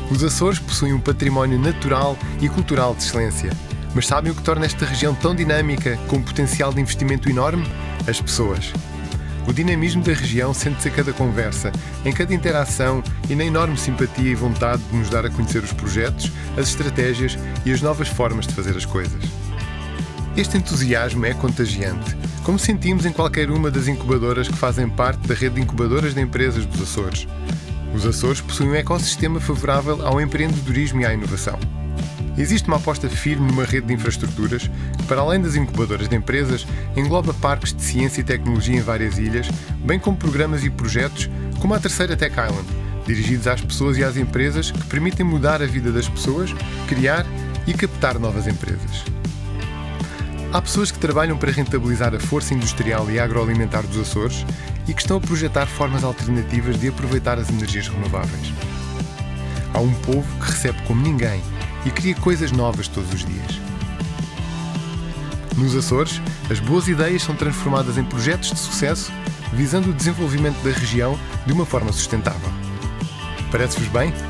Os Açores possuem um património natural e cultural de excelência. Mas sabem o que torna esta região tão dinâmica, com um potencial de investimento enorme? As pessoas. O dinamismo da região sente-se a cada conversa, em cada interação e na enorme simpatia e vontade de nos dar a conhecer os projetos, as estratégias e as novas formas de fazer as coisas. Este entusiasmo é contagiante, como sentimos em qualquer uma das incubadoras que fazem parte da rede de incubadoras de empresas dos Açores. Os Açores possuem um ecossistema favorável ao empreendedorismo e à inovação. Existe uma aposta firme numa rede de infraestruturas que, para além das incubadoras de empresas, engloba parques de ciência e tecnologia em várias ilhas, bem como programas e projetos como a terceira Tech Island, dirigidos às pessoas e às empresas que permitem mudar a vida das pessoas, criar e captar novas empresas. Há pessoas que trabalham para rentabilizar a força industrial e agroalimentar dos Açores e que estão a projetar formas alternativas de aproveitar as energias renováveis. Há um povo que recebe como ninguém e cria coisas novas todos os dias. Nos Açores, as boas ideias são transformadas em projetos de sucesso, visando o desenvolvimento da região de uma forma sustentável. Parece-vos bem?